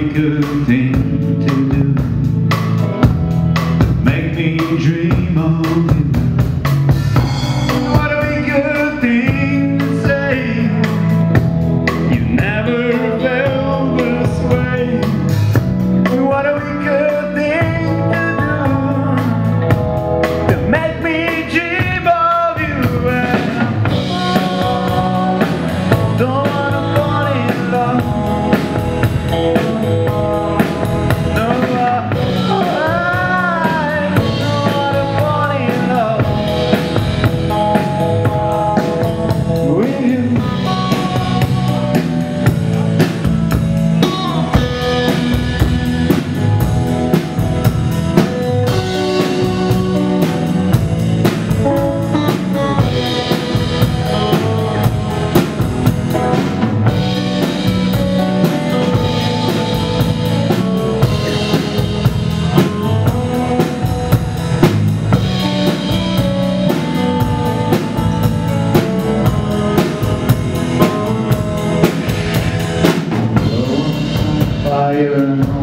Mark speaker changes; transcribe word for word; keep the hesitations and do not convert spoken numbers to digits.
Speaker 1: be a good thing to do? Make me dream of you. What a good thing to say. You never felt this way. What a good thing to do, to make me dream of you. And I don't wanna fall in love. No, I, I don't wanna fall in love with you. Fire.